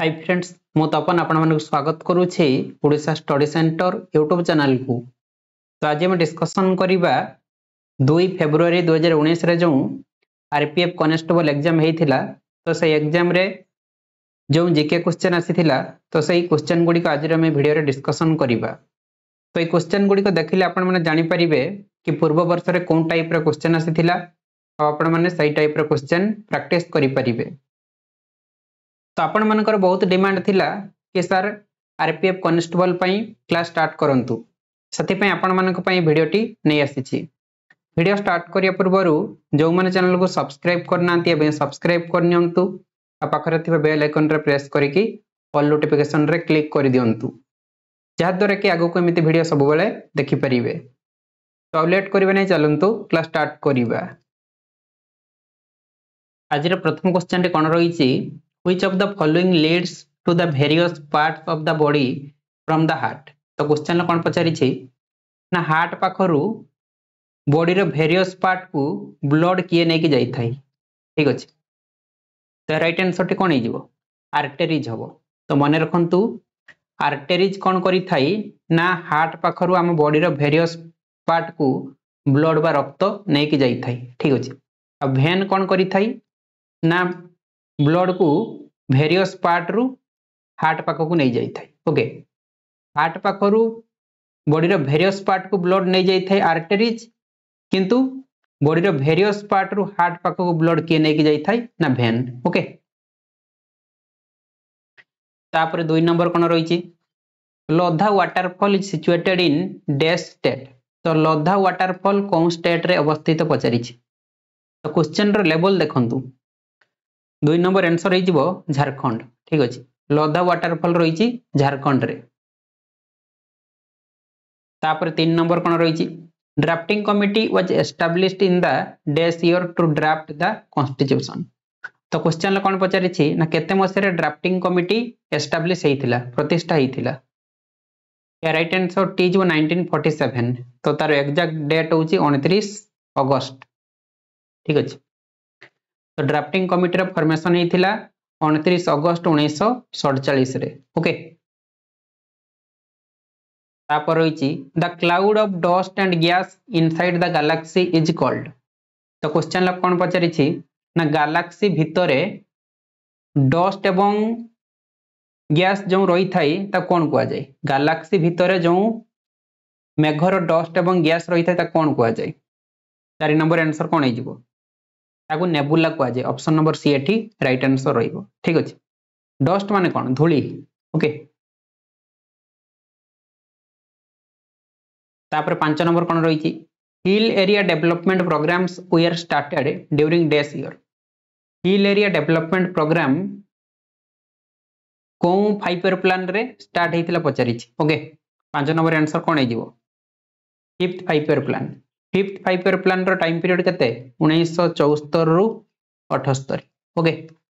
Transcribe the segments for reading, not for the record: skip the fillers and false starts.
Hi friends मु तपन आपण मानक स्वागत करूछि Odisha study centre YouTube channel को। तो आज हम डिस्कशन करिबा 2 फेब्रुआरी 2019 रे जो आरपीएफ कांस्टेबल एग्जाम हेतिला तो से एग्जाम रे जो जीके क्वेश्चन आसीथिला तो सही क्वेश्चन गुडी को आज रे हम वीडियो रे डिस्कशन करिबा। तो ए क्वेश्चन गुडी को देखिले आपण माने जानि परिबे कि पूर्व वर्ष रे कोन टाइप रे क्वेश्चन आसीथिला आ आपण माने सही टाइप रे क्वेश्चन प्रैक्टिस करि परिबे। तो आपण मानकर बहुत डिमांड थिला कि सर आरपीएफ कांस्टेबल पई क्लास स्टार्ट करंतु सति पई आपण मानक पई वीडियोटी नै आसीछि। वीडियो स्टार्ट करिया पूर्वरु जो माने चैनल को सब्सक्राइब करनांती एबे सब्सक्राइब करनियंतु आ पाखरे थिबा बेल आइकन रे प्रेस करिकि ऑल नोटिफिकेशन रे क्लिक करि दियंतु जहा द्वारा कि आगो को एमिति वीडियो सब बेले देखि परिबे। तो लेट करिवे नै चलंतु क्लास स्टार्ट करिबा। आज रे प्रथम क्वेश्चन रे कोन रहिछि Which of the following leads to the various parts of the body from the heart? तो क्वेश्चन ला कोन पचारि छी ना हार्ट पाखरु बॉडी रो वेरियस पार्ट को ब्लड किए नै कि जाई थाई। ठीक अछि तो राइट आंसर टी कोन हे जिवो आर्टरीज हबो। तो मने रखंतु आर्टरीज कोन करि थाई ना हार्ट पाखरु हम बॉडी रो वेरियस पार्ट को ब्लड बा रक्त नै कि जाई थाई। ठीक अछि अब वेन कोन करि थाई ना ब्लड को वेरियस पार्ट रु हार्ट पाख को नहीं जाई थाई। ओके हार्ट पाखरु बॉडी रो वेरियस पार्ट को ब्लड नहीं जाई थाई आर्टरीज किंतु बॉडी रो वेरियस पार्ट रु हार्ट पाख को ब्लड के नहीं कि जाई थाई ना वेन। ओके तापर 2 नंबर कोन रहिछि Lodha waterfall is situated in dash state. तो लोधा वाटरफॉल कोन स्टेट रे अवस्थित पचारिछि। तो क्वेश्चन रो लेवल देखंतु 2 नंबर आंसर हो झारखंड। ठीक अच्छे लोधा वाटरफॉल रही झारखंड रे। तापर 3 नंबर कौन रही drafting committee was established in the dash year to draft the constitution. तो क्वेश्चन कौन पचारि ना केते मसिया ड्राफ्टिंग कमिटी एस्टाब्लिश हेतिला प्रतिष्ठा हेतिला। या राइट आंसर टी जो 1947। तो तार एग्जैक्ट डेट होची 29 अगस्त। ठीक अच्छे तो ड्राफ्टिंग कमिटी रा फॉर्मेशन हेतिला 29 अगस्त 1947 रे। ओके तापर रहिछि the cloud of dust and gas inside the galaxy is called. तो क्वेश्चन ला कोन पचारिछि ना गैलेक्सी भितरे डस्ट एवं गैस जो रही थाई ता कोन कुआ जाय। गैलेक्सी भितरे जो मेघर डस्ट एवं गैस रही थाई ता कोन कुआ जाय। 4 नंबर आंसर कोन हे जिवो ताकू नेबुला कुआ जाय। ऑप्शन नंबर सी एठी राइट आंसर रहिबो। ठीक अछि डस्ट माने कोन धूली। ओके तापर 5 नंबर कोन रहिछि hill area development programmes were started during dash year. Hill area development programme को 5 ईयर प्लान रे स्टार्ट हेतिला पचारिछि। ओके 5 नंबर आंसर कोन हे जिवो 5th 5 year plan. 5th 5 year plan रो टाइम पीरियड केते 1974 रु 78। ओके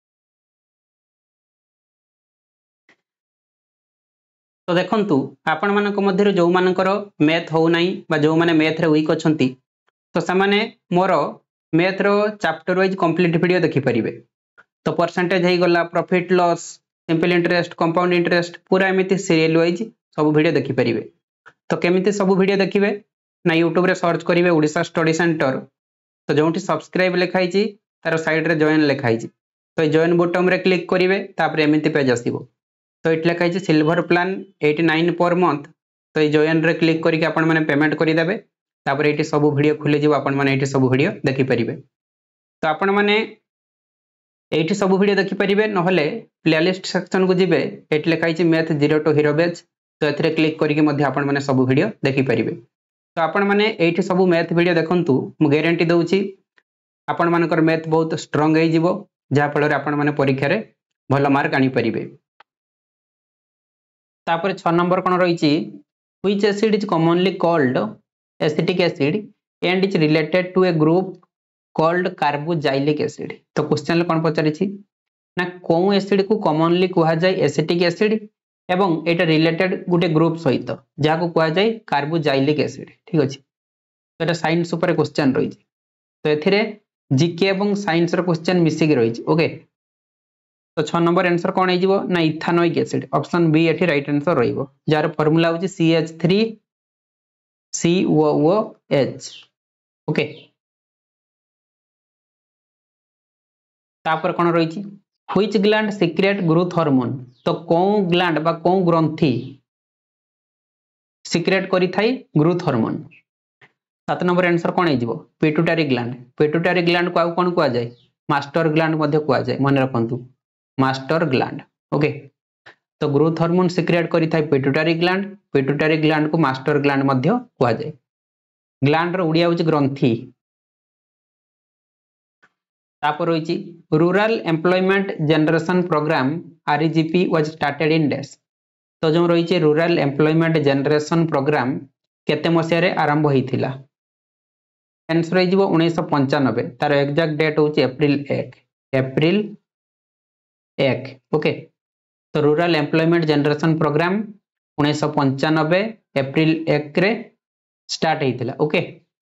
तो देखंतु आपण मानक मध्य जो मानकर मैथ हो नाही बा जो माने मैथ रे वीक अछंती तो सामाने मोर मैथ रो चैप्टर वाइज कंप्लीट वीडियो देखि परिबे। तो परसेंटेज हे गला profit loss simple interest compound interest पूरा एमिति सीरियल वाइज सब वीडियो देखि परिबे। तो केमिति सब वीडियो देखिबे ना यूट्यूब रे सर्च करिवे ओडिशा स्टडी सेंटर। तो जोंठी सब्सक्राइब लिखाई छी तार साइड रे जॉइन लिखाई छी तो जॉइन बटन रे क्लिक करिवे तापर एमिति पेज आसीबो। तो इट लिखाई छी सिल्वर प्लान 89 पर मंथ। तो ये जॉइन रे क्लिक करके आपण माने पेमेंट करि देबे तापर एठी सब वीडियो खुले जिवो आपण माने एठी सब वीडियो देखि परिबे। तो आपण माने एठी सब वीडियो देखि परिबे नहले प्लेलिस्ट सेक्शन को जिबे एठी लिखाई छी मैथ 0 टू हीरो बैच। तो एथरे क्लिक करके मध्ये आपण माने सब वीडियो देखि परिबे। तो आपण माने एठी सब मैथ वीडियो देखंतु मु गारंटी दउची आपण मानकर मैथ बहुत स्ट्रांग हे जिवो जहा फल रे आपण माने परीक्षा रे भलो मार्क आनी परिबे। तापर 6 नंबर कोन रहिछि which acid is commonly called acetic acid and is related to a group called carboxylic acid. तो क्वेश्चन कोन पचारिछि ना को एसिड को कॉमनली कुहा जाय एसिटिक एसिड एवं एटा रिलेटेड गुटे ग्रुप सहित जहा को कुहा जाय कार्बोजाइलिक एसिड। ठीक अछि तो एटा साइंस ऊपर क्वेश्चन रहिछि। तो एथिरे जीके एवं साइंस रो क्वेश्चन मिसिक रहिछि। ओके तो 6 नंबर आंसर कौन है ना इथानोइक एसिड ऑप्शन बी एठी राइट आंसर रहिबो जार फार्मूला होची CH3 COOH ओके तापर कौन रही which gland secrete growth hormone तो कौन ग्लैंड बा कौन ग्रंथि सिक्रेट करी थाई ग्रोथ हार्मोन 7 नंबर आंसर कौन है पिट्यूटरी ग्लैंड को आउ कौन कुआ जाए मास्टर ग्लैंड मध्ये कुआ जाए मन रखंतु मास्टर ग्लैंड ओके तो ग्रोथ हार्मोन सिक्रेट करी थाई पिट्यूटरी ग्लैंड को मास्टर ग्लैंड मध्ये कुआ जाए ग्लैंड रो उड़िया होची ग्रंथि तापर होची rural employment generation programme REGP was started in dash तो जो रही रूरल एम्प्लॉयमेंट जनरेशन प्रोग्राम केते मसिया रे आरंभ होइथिला आंसर है 1995 तार एग्जैक्ट डेट होची अप्रैल 1 ओके तो रूरल एम्प्लॉयमेंट जनरेशन प्रोग्राम 1995 अप्रैल 1 रे स्टार्ट होइथिला ओके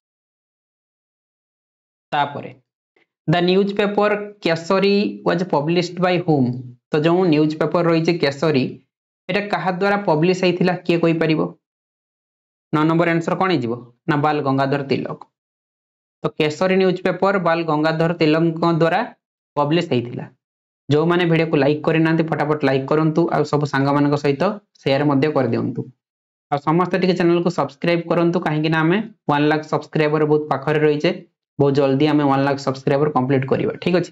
तापरे the newspaper Kesari was published by whom तो जो न्यूज़पेपर रही केसरी एटा कहा द्वारा पब्लिश होइथिला के कोई परिबो 9 नंबर आंसर कौन है ना बाल गंगाधर तिलक तो केसरी न्यूज़पेपर बाल गंगाधर तिलक द्वारा पब्लिश होइथिला जो माने वीडियो को लाइक करि नांती फटाफट लाइक करंतु आ सब सांगा मानक सहित शेयर मध्ये कर दियंतु आ समस्त टिके चैनल को सब्सक्राइब करंतु काहे कि ना हमें 1 लाख सब्सक्राइबर बहुत पाखरे रहिचे बहुत जल्दी हमें 1 लाख सब्सक्राइबर कंप्लीट करिबा ठीक अछि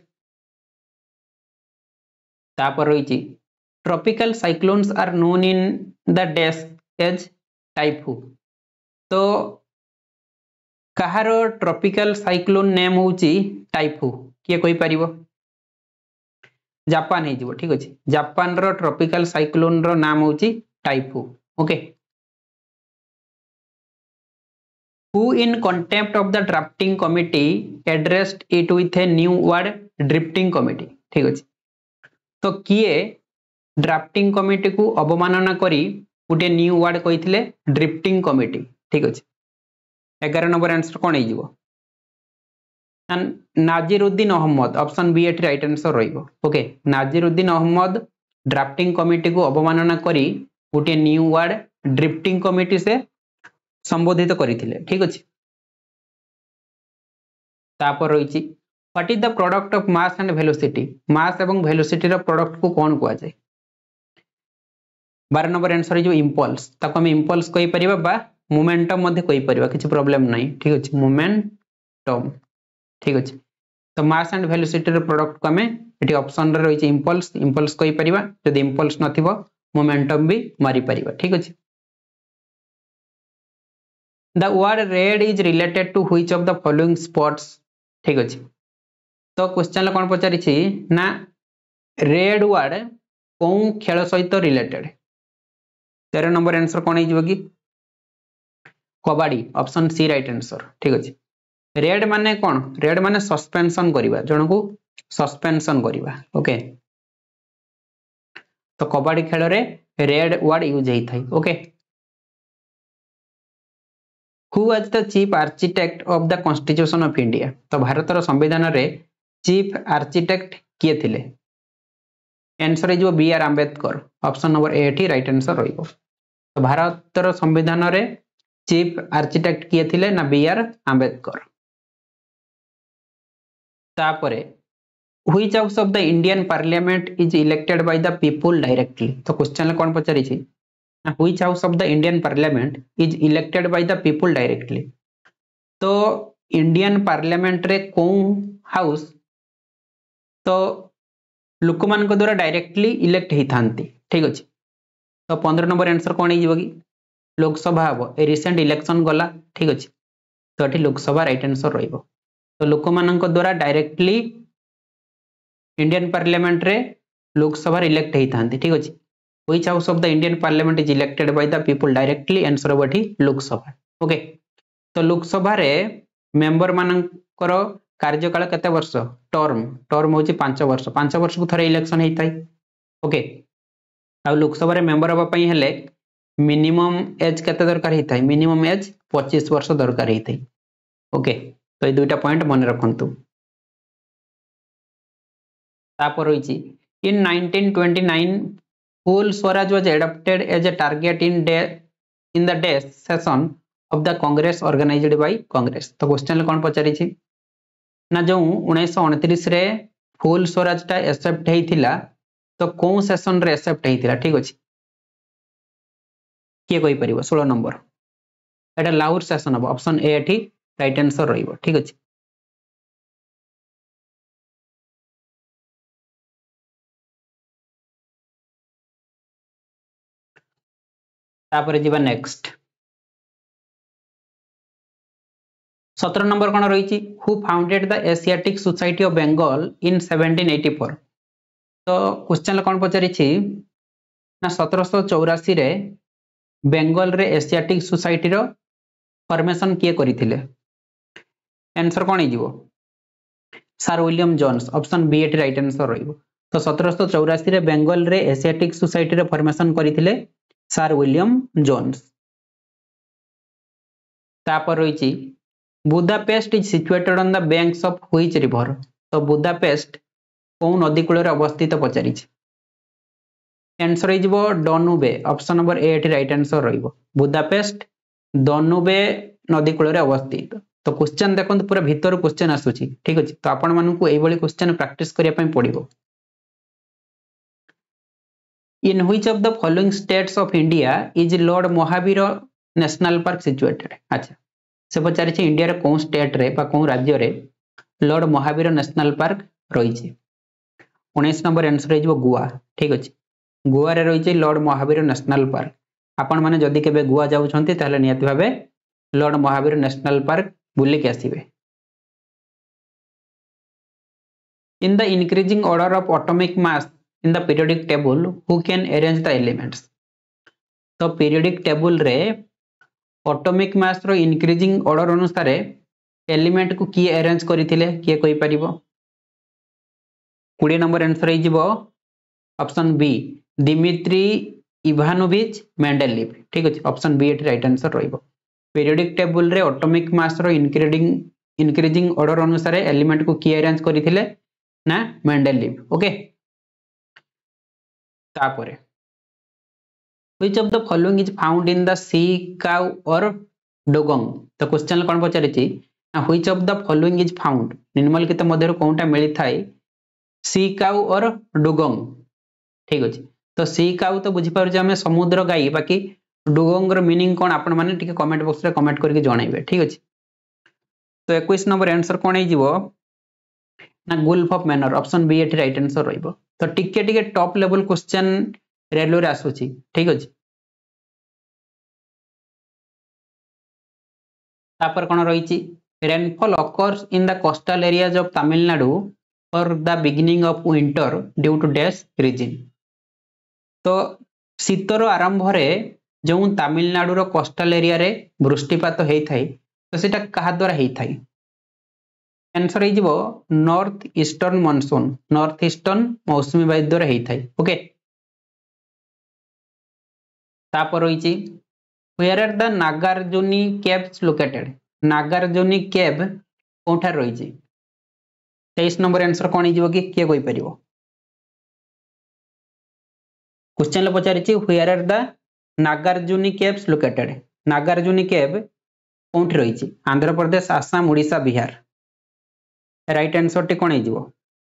तापर रहिची tropical cyclones are known in the dash as typhoon तो कहारो ट्रॉपिकल साइक्लोन नेम होची टाइफू किए कोई परिबो जापान हे जीवो ठीक अछि जापान रो ट्रॉपिकल साइक्लोन रो नाम होची typhoon okay who in contempt of the drafting committee addressed it with a new word drifting committee ठीक अछि तो किए ड्राफ्टिंग कमिटी को अवमानना करी गोटे न्यू वर्ड कहिथिले ड्रिफ्टिंग कमिटी ठीक अछि 11 नंबर आंसर कोन हेजिवो नाजिरुद्दीन अहमद ऑप्शन बी एट राइट आंसर रहिबो okay Naziruddin Ahmad drafting committee को अवमानना करी गोटे न्यू वर्ड ड्रिफ्टिंग कमिटी से संबोधित करिथिले ठीक अछि तापर रहिछि what is the product of mass and velocity mass एवं वेलोसिटी रो प्रोडक्ट को कोन कुआ जाय 12 नंबर आंसर जो इंपल्स ताको हम इंपल्स कहि परिबा बा मोमेंटम मध्ये कहि परिबा किछि प्रॉब्लम नाही ठीक अछि मोमेंटम ठीक अछि तो मास एंड वेलोसिटी रो प्रोडक्ट को हमें एटी ऑप्शन रे रहिछि इंपल्स कहि परिबा जदि इंपल्स नथिबो मोमेंटम भी मारी परिबा ठीक अछि The word red is related to which of the following sports ठीक अछि तो क्वेश्चन कोन पचारि छी ना रेड वर्ड कोन खेल सहित रिलेटेड 13 नंबर आंसर कोन हे कि kabaddi option C right answer ठीक अछि रेड माने कोन रेड माने सस्पेंशन करिवा जण को सस्पेंशन करिवा ओके तो कबड्डी खेल रे रेड वर्ड यूज हेइ थाई okay Who was the chief architect of the Constitution of India? तो भारत रो संविधान रे चीफ आर्किटेक्ट किए थिले आंसर है जो B R Ambedkar option number 8 ही राइट आंसर रहिबो तो भारत रो संविधान रे चीफ आर्किटेक्ट किए थिले ना बी आर आंबेडकर तापरे which house of the Indian parliament is elected by the people directly तो क्वेश्चन कोन पचारि छी Which house of the Indian Parliament is elected by the people directly? तो इंडियन पार्लियामेंट रे कौन हाउस तो लोक मान को द्वारा डायरेक्टली इलेक्ट ही थांती ठीक अछि तो 15 नंबर आंसर कोन हे कि लोकसभा हबो ए रिसेंट इलेक्शन गला ठीक अछि तो एठी लोकसभा राइट आंसर रहिबो तो लोक मान को द्वारा डायरेक्टली इंडियन पार्लियामेंट रे लोकसभा इलेक्ट ही थांती ठीक अछि Which house of the Indian Parliament is elected by the people directly? Answer होबठी लोकसभा ओके तो लोकसभा रे मेंबर मानकर कार्यकाल केते वर्ष टर्म होची 5 वर्ष को थरे इलेक्शन हेइ थाई ओके आ लोकसभा रे मेंबर होबा पई हेले मिनिमम एज केते दरकार हेइ थाई मिनिमम एज 25 वर्ष दरकार हेइ थाई ओके तो ए दुईटा पॉइंट मन रखंतु तापर होईची In 1929, full Swaraj was adopted as a target in the day session of the Congress organized by Congress. तो क्वेश्चन कौन पचारिछि ना जो 1929 रे फुल स्वराज टा एक्सेप्ट हेइथिला तो कोन सेशन रे एक्सेप्ट हेइथिला ठीक अछि किए कोइ परिबो 16 नंबर एटा लाहौर सेशन अब ऑप्शन ए एठी राइट आंसर रहिबो ठीक अछि तापर जीवा नेक्स्ट 17 नंबर कोन रहिछि who founded the Asiatic Society of Bengal in 1784 तो क्वेश्चन कोन पचारिछि ना 1784 रे बेंगल रे एशियाटिक सोसाइटी रो फॉर्मेशन किए करिथिले आंसर कोन हिजिवो sir William Jones option B एट राइट आंसर रहिबो तो 1784 रे बेंगल रे एशियाटिक सोसाइटी रो फॉर्मेशन करिथिले सर विलियम जोन्स तापर रहिछि Budapest is situated on the banks of which river तो बुदापेस्ट कोन नदी कूल रे अवस्थित पचारिछि आंसर हिजिवो डनुबे ऑप्शन नंबर ए एट राइट आंसर रहिबो बुदापेस्ट डनुबे नदी कूल रे अवस्थित तो क्वेश्चन देखंतु पूरा भीतर क्वेश्चन आसुची ठीक अछि तो आपण मानकु एई बळी क्वेश्चन प्रैक्टिस करिया पय पडिबो in which of the following states of India is lord Mahavir national park situated अच्छा से पचारि छै इंडिया रे कोन स्टेट रे बा कोन राज्य रे लॉर्ड महावीर नेशनल पार्क रही छै 19 नंबर आंसर हिजबो गोवा ठीक अछि गोवा रे रही छै लॉर्ड महावीर नेशनल पार्क आपण माने जदी केबे गोवा जाउ छंती ताले नियति भाबे लॉर्ड महावीर नेशनल पार्क बुली के आसीबे in the increasing order of atomic mass in the periodic table who can arrange the elements तो पीरियोडिक टेबल रे एटॉमिक मास रो इंक्रीजिंग ऑर्डर अनुसार एलिमेंट को किए अरेंज करिथिले किए कोइ परिबो 20 नंबर आंसर हिजिबो option B Dmitri Ivanovich Mendeleev ठीक अछि ऑप्शन बी एट राइट आंसर रहिबो पीरियोडिक टेबल रे एटॉमिक मास रो इंक्रीजिंग ऑर्डर अनुसार एलिमेंट को किए अरेंज करिथिले ना मेंडेलीव ओके तापरे which of the following is found in the sea cow or dugong तो क्वेश्चन कोन पचारिछि which of the following is found निम्नलिखित मध्यरु कोनटा मिली थाई सी काउ और डुगोंग ठीक अछि तो सी काउ तो बुझी पारु जे हमें समुद्र गाई बाकी डुगोंग रो मीनिंग कोन आपण माने टिके कमेंट बॉक्स रे कमेंट करके जणाइबे ठीक अछि तो 21 नंबर आंसर कोन हे जिवो ना gulf of Mannar option B एट राइट आंसर रहिबो तो टिके टॉप लेवल क्वेश्चन रेलवे रे आसुची ठीक अछि तापर कोन रहिछि rainfall occurs in the coastal areas of Tamil Nadu for the beginning of winter due to dash reason तो शीतर आरंभ रे जो तमिलनाडु रो कोस्टल एरिया रे वृष्टिपात हेइ थाई तो सेटा कहा द्वारा हेइ थाई आंसर हे जिवो नॉर्थ ईस्टर्न मौसुमी वायु द्वारा हेइ थाई ओके तापर रहिछि where are the Nagarjuni caves located Nagarjuni cave कोठा रहिछि 23 नंबर आंसर कोन हिजिवो कि के कोइ परिबो क्वेश्चन ले पचारिछि where are the Nagarjuni caves located Nagarjuni cave कोठा रहिछि आंध्र प्रदेश आसाम ओडिशा बिहार राइट आंसर टी कोन हिजिवो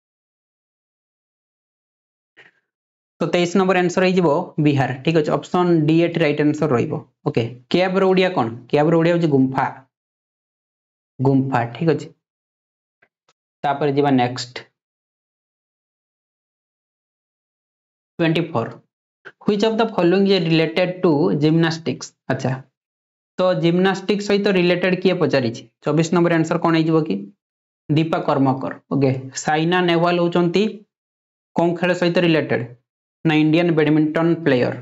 तो 23 नंबर आंसर हिजिवो बिहार ठीक अछि ऑप्शन डी एट राइट आंसर रहिबो ओके केव रो ओडिया कोन केव रो ओडिया होछि गुम्फा ठीक अछि तापर जिबा next 24 which of the following is related to gymnastics अच्छा तो जिम्नास्टिक्स सहित रिलेटेड किए पचारि छि 24 नंबर आंसर कोन हिजिवो कि दीपा कर्मकर ओके साइना नेहवाल होचंती कोन खेल सहित रिलेटेड ना इंडियन बैडमिंटन प्लेयर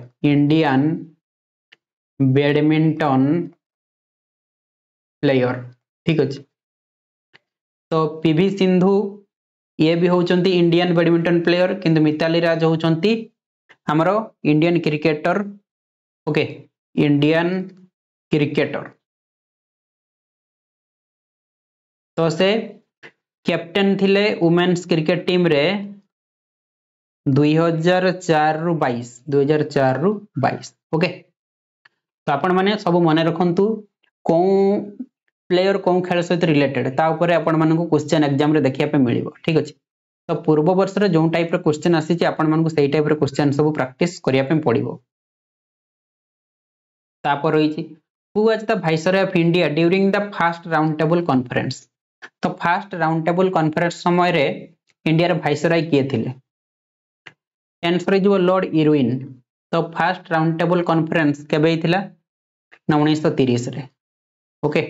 ठीक अछि तो पीवी सिंधु ये भी होचंती इंडियन बैडमिंटन प्लेयर किंतु मिताली राज होचंती हमरो Indian cricketer okay Indian cricketer तो से कैप्टन थिले वुमेन्स क्रिकेट टीम रे 2004 रु 22 ओके। तो आपण माने सब मन रखंतु को प्लेयर को खेल सहित रिलेटेड ता ऊपर आपण मानकु क्वेश्चन एग्जाम रे देखिया पे मिलिबो ठीक अछि। तो पूर्व वर्ष रे जो टाइप रे क्वेश्चन आसी छि आपण मानकु सेही टाइप रे क्वेश्चन सब प्रैक्टिस करिया पे पड़िबो। तापर रही छि who was the viceroy of India during the first round table conference. तो फर्स्ट राउंड टेबल कॉन्फ्रेंस समय रे इंडिया रे वाइसरॉय किए थिले? Answer is Lord Irwin. तो फर्स्ट राउंड टेबल कॉन्फ्रेंस केबे हिथिला ना 1930 रे ओके।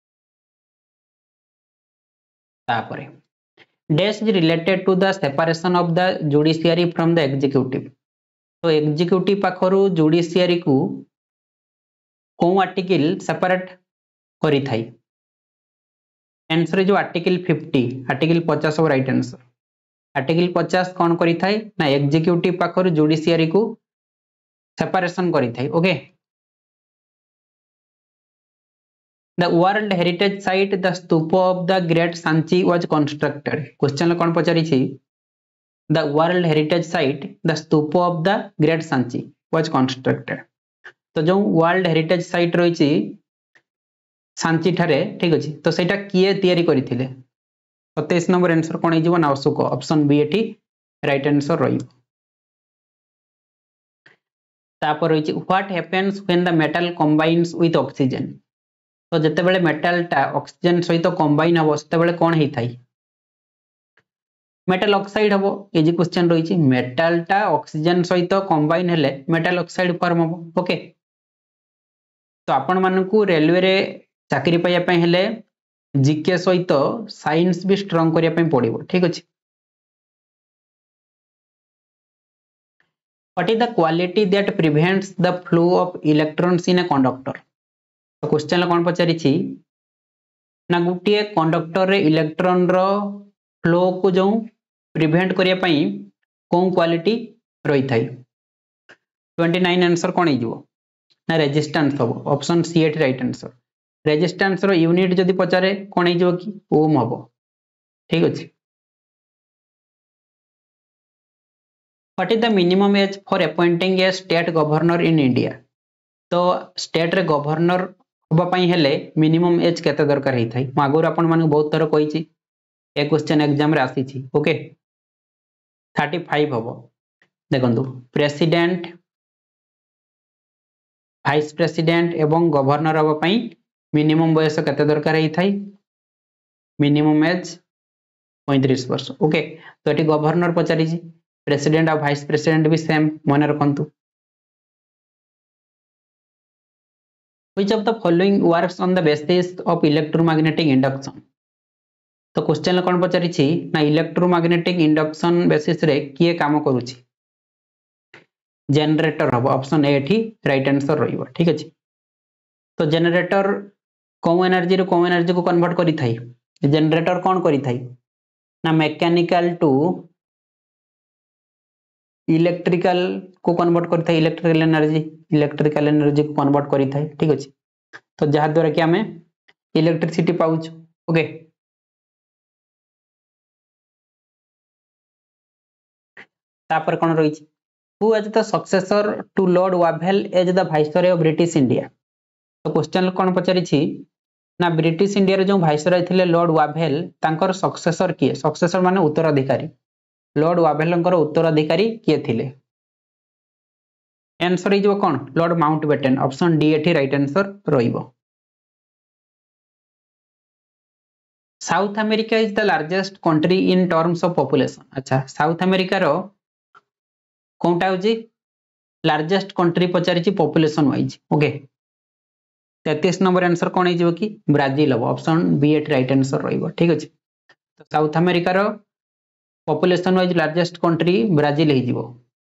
तापरे dash is related to the separation of the judiciary from the executive. तो एग्जीक्यूटिव पाखरु जुडिशियरी को को आर्टिकल सेपरेट करी थाई? आंसर जो article 50 article 50 of right answer. Article 50 कौन करी थाई ना एग्जीक्यूटिव पाखरु जुडिशियरी को सेपरेशन करी थाई okay. The world heritage site the stupa of the great Sanchi was constructed. Question कौन पचारी छी the world heritage site the stupa of the great Sanchi was constructed. तो जो वर्ल्ड हेरिटेज साइट रही छी सांची ठारे ठीक अछि तो सेटा किए तयारी करिथिले? 27 नंबर आंसर कोन हे जीव ना अशोक ऑप्शन बी एठी राइट आंसर रही। तापर रही what happens when the metal combines with oxygen. तो जते बेले मेटल टा ऑक्सीजन सहित कंबाइन हबो सेते बेले कोन हेई थाई? मेटल ऑक्साइड हबो। इजी क्वेश्चन रही छी मेटल टा ऑक्सीजन सहित कंबाइन हेले मेटल ऑक्साइड फॉर्म हबो ओके। तो आपण मानकू रेलवे रे चाकरी पाया पे हेले जीके सहित साइंस भी स्ट्रांग करिया पे पड़िबो ठीक अछि। What is the quality that prevents the flow of electrons in a conductor. तो क्वेश्चन कौन पचारि छी ना गुटिए कंडक्टर रे इलेक्ट्रॉन रो फ्लो को जो प्रिवेंट करिया पई कोन क्वालिटी रही थाई? 29 आंसर कोन हिजो ना रेजिस्टेंस हबो ऑप्शन सी एट राइट आंसर। रेजिस्टेंस रो यूनिट जदी पचारे कोन हिजो कि ओम हबो ठीक अछि। What is the minimum age for appointing A state governor in India. तो स्टेट रे गवर्नर होबा पई हेले मिनिमम एज केते दरकार हेई थाई? म आगुर आपण माने बहुत तरह कहि छी ए क्वेश्चन एग्जाम रे आसी छी ओके। 35 हबो देखंतु प्रेसिडेंट वाइस प्रेसिडेंट एवं गवर्नर होबा पई मिनिमम बयस केते दरकार हेई थाई? मिनिमम एज 35 वर्ष ओके। तो एटी गवर्नर पचारि छी प्रेसिडेंट और वाइस प्रेसिडेंट भी सेम मन रखंतु। Which of the following works on the basis of electromagnetic induction। तो क्वेश्चन कौन पचारि छी ना इलेक्ट्रोमैग्नेटिक इंडक्शन बेसिस रे किए काम करूची? जनरेटर हबो ऑप्शन ए एठी राइट आंसर रहिबो ठीक अछि। तो जनरेटर को एनर्जी रो को एनर्जी को कन्वर्ट करी थाई? जनरेटर कौन करी थाई ना मैकेनिकल टू इलेक्ट्रिकल को कन्वर्ट करी थाई। इलेक्ट्रिकल एनर्जी को कन्वर्ट करी थाई ठीक अछि। तो जहा द्वारा कि हमें इलेक्ट्रिसिटी पाउच ओके। तापर कोन रही छी who is the successor to Lord Wavell as the viceroy of British India. तो क्वेश्चन कोन पचारि छी ना ब्रिटिश इंडिया रे जो वाइसरॉय थिले लॉर्ड वावेल तांकर सक्सेसर किए? सक्सेसर माने उत्तराधिकारी। लॉर्ड वावेलंकर उत्तराधिकारी किए थिले? आंसर इज कोन लॉर्ड माउंटबेटन ऑप्शन डी एठी राइट आंसर रहिबो। South America is the largest country in terms of population. अच्छा साउथ अमेरिका रो कोनटा होजी लार्जेस्ट कंट्री पचारि छी population wise okay. 33 number answer कोन हे जिवो कि ब्राजील हबो ऑप्शन बी एट राइट आंसर रहिबो ठीक अछि। तो साउथ अमेरिका रो population wise largest country Brazil हे जिवो।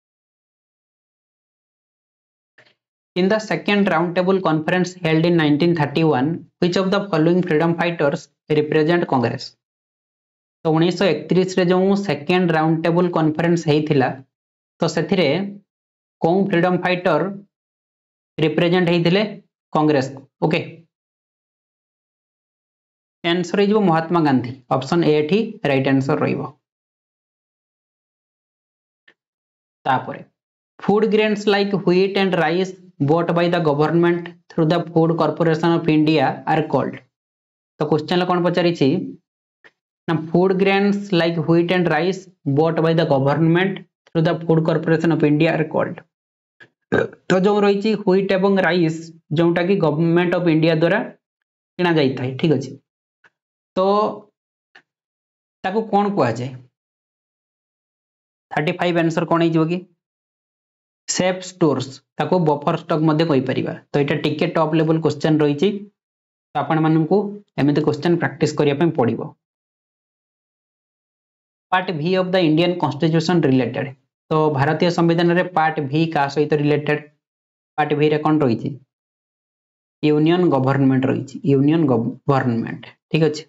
In the second round table conference held in 1931 which of the following freedom fighters represent Congress। तो 1931 रे जो सेकेंड राउंड टेबल कॉन्फ्रेंस हेइथिला तो सेथिरे कोन फ्रीडम फाइटर रिप्रेजेंट हेइथिले Congress okay. Answer is Mahatma Gandhi option A एठी राइट आंसर रहिबो। तापरे food grains like wheat and rice bought by the government through the Food Corporation of India are called। तो question कौन पचारि ना food grains like wheat and rice bought by the government through the Food Corporation of India are called। तो जो रही wheat एवं rice जोटा कि गवर्नमेंट ऑफ इंडिया द्वारा किना जाई थाए, ठीक अछि। तो ताको कौन कहा जाए 35 आंसर कौन हो कि सेफ स्टोर्स ताको बफर स्टॉक मध्ये कहि परिबा। तो एटा टिके टॉप लेवल क्वेश्चन रही छी, तो आपण माननकु एमिते क्वेश्चन प्रैक्टिस करिया पे पड़िबो। पार्ट भी of the Indian constitution related, तो भारतीय संविधान रे पार्ट भी का सहित रिलेटेड। पार्ट भी रे कौन रही छी यूनियन गवर्नमेंट रही छी, यूनियन गवर्नमेंट, ठीक अछि।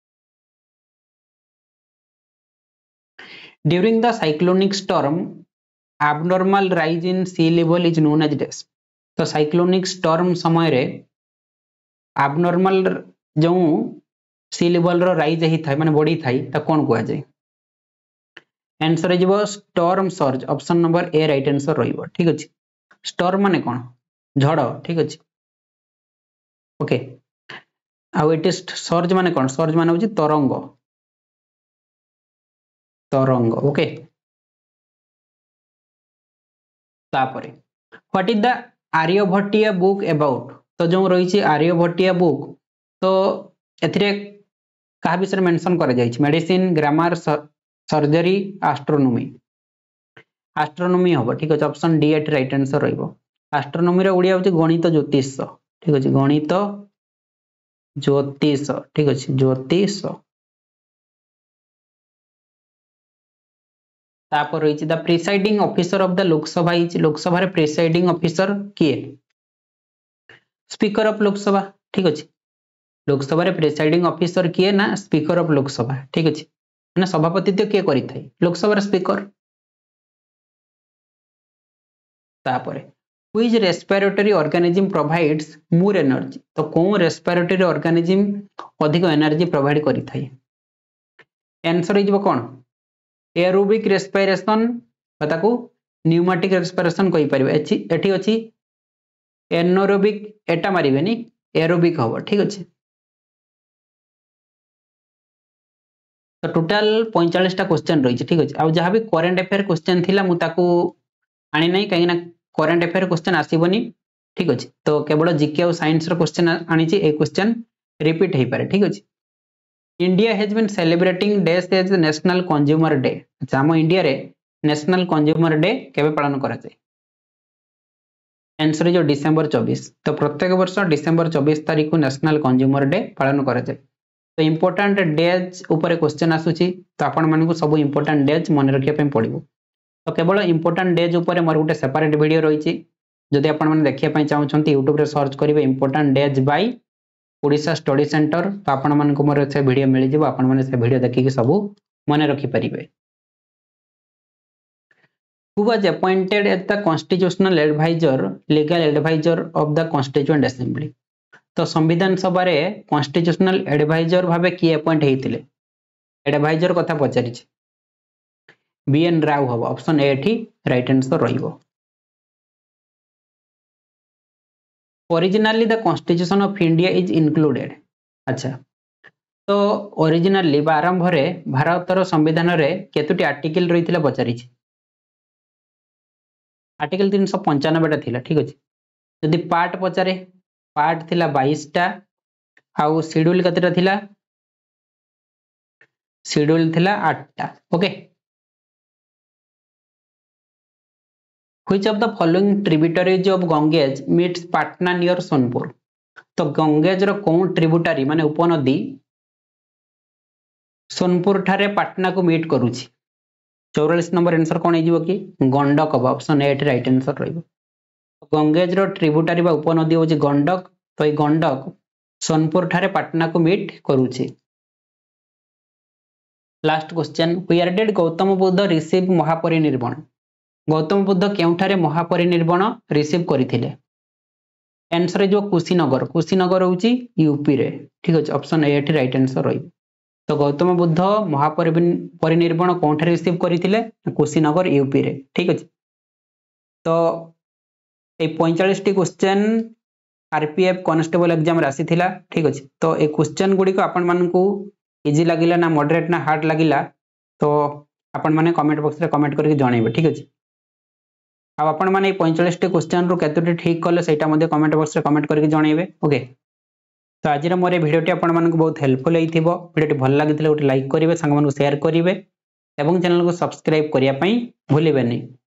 During the cyclonic storm abnormal rise in sea level is known as dash। तो साइक्लोनिक स्टॉर्म समय रे abnormal जो सी लेवल रो राइज ही थाए माने बॉडी थाई ता कोन को जाय आंसर हो storm surge, option number A right answer रहिबो, ठीक अछि। स्टॉर्म माने कोन झड़, ठीक अछि ओके। आ इट इज सर्ज माने कोन सर्ज माने होची तरंग, तरंग ओके। तापरे what is the Aryabhatiya book about, तो जो रही आर्यभट्टीय बुक तो एथिरे कहा विषय मेंशन करा जाय छी medicine grammar surgery astronomy, astronomy होबो, ठीक अछि। ऑप्शन डी एट राइट आंसर रहिबो। एस्ट्रोनॉमी रे ओडिया होची गणित ज्योतिष, ठीक अछि गणित ज्योतिष, ठीक अछि ज्योतिष। तापर रही the presiding officer of the Lok Sabha is, Lok Sabha रे प्रिसाइडिंग ऑफिसर किए स्पीकर ऑफ लोकसभा, ठीक अछि। लोकसभा रे प्रिसाइडिंग ऑफिसर किए ना स्पीकर ऑफ लोकसभा, ठीक अछि ना सभापतित्व किए करि थाई लोकसभा रे स्पीकर। तापर which respiratory organism provides more energy, तो कोन रेस्पिरेटरी ऑर्गेनिज्म अधिक एनर्जी प्रोवाइड करि थाई आंसर इजबो कोन एरोबिक रेस्पिरेशन बताकू न्यूमेटिक रेस्पिरेशन कहि परिबे। एठी अछि एनोरोबिक एटा मारिबेनी एरोबिक होबो, ठीक अछि। तो टोटल 45 टा क्वेश्चन रही, ठीक अछि। आ जहां भी करंट अफेयर क्वेश्चन थिला मु ताकू आनी नै कहि ना करंट अफेयर क्वेश्चन आसीबोनी, ठीक अछि। तो केवल जीके और साइंस रो क्वेश्चन आनी छी, ए क्वेश्चन रिपीट हे पारे, ठीक अछि। India has been celebrating days as national consumer day, अच्छा हम इंडिया रे नेशनल कंज्यूमर डे केबे पालन करा जाय आंसर जो डिसेंबर 24। तो प्रत्येक वर्ष डिसेंबर 24 तारिख को नेशनल कंज्यूमर डे पालन करा जाय। तो इंपोर्टेंट डेज ऊपर क्वेश्चन आसुची, तो आपण मानकु सब इंपोर्टेंट डेज मन रखिया पे पड़िबो। तो केवल इंपोर्टेंट डेज ऊपर मोर गुटे सेपरेट वीडियो रहिची, जदि आपण माने देखिया पे चाहउछंती YouTube रे सर्च करिवे important days by Odisha study centre, तो आपण मानकु मोर से वीडियो मिलि जिवो, आपण माने से वीडियो देखि के सब मन रखि परिबे। Who was appointed as the constitutional advisor, legal advisor of the Constituent Assembly? तो संविधान सभा रे कॉन्स्टिट्यूशनल एडवाइजर भाबे की अपॉइंट हेतिले एडवाइजर कथा पचारि छी बीएन राव हबो, ऑप्शन ए एठी राइट आंसर रहिबो। Originally the constitution of India is included, अच्छा तो ओरिजिनली आरंभ रे भारतर संविधान रे केतोटी आर्टिकल रहिथिला पचारि छी आर्टिकल 395 टा थिला, ठीक अछि। जदि पार्ट पचारे पार्ट थिला 22 टा आउ शेड्यूल कतेटा थिला शेड्यूल थिला 8 टा, okay. Which of the following tributaries of Ganges meets Patna near Sonpur? तो गंगेज रो कोन ट्रिब्यूटरी माने उपनदी सोनपुर ठारे पाटना को मीट करूची 44 नंबर आंसर कोन हेजिवो कि गंडक हबो, ऑप्शन ए राइट आंसर रहिबो। गंगेज रो ट्रिब्यूटरी बा उपनदी होची गंडक, तो ए गंडक सोनपुर ठारे पाटना को मीट करूची। Last question where did Gautam Buddha receive Mahaparinirvana? Gautam Buddha केउठारे महापरिनिर्वाण रिसीव करिथिले आंसर जो कुशीनगर, कुशीनगर होची यूपी रे, ठीक अछि। ऑप्शन ए एठी राइट आंसर रहिबो। तो गौतम बुद्ध महापरिनिर्वाण कोठे रिसीव करिथिले कुशीनगर यूपी रे, ठीक अछि। तो ये 45 टी क्वेश्चन आरपीएफ कांस्टेबल एग्जाम राशि थिला ठीक अछि। तो ए क्वेश्चन गुडी को आपण मानकू इजी लागिला ना मॉडरेट ना हार्ड लागिला तो आपण माने कमेंट बॉक्स रे कमेंट करके जणाइबे ठीक अछि। आ आपण माने 45 टी क्वेश्चन रो केतोटी ठीक कले सेटा मध्ये कमेंट बॉक्स रे कमेंट करके जणाइबे ओके। तो आज मोर भिडियोटी आपण मानकू बहुत हेल्पफुल हेइथिबो। भिडियोटी भल लागिथिले गोटे लाइक करिवे, संग मानकू शेयर करिवे एवं चैनल को सब्सक्राइब करिया पई भूलिबेनी।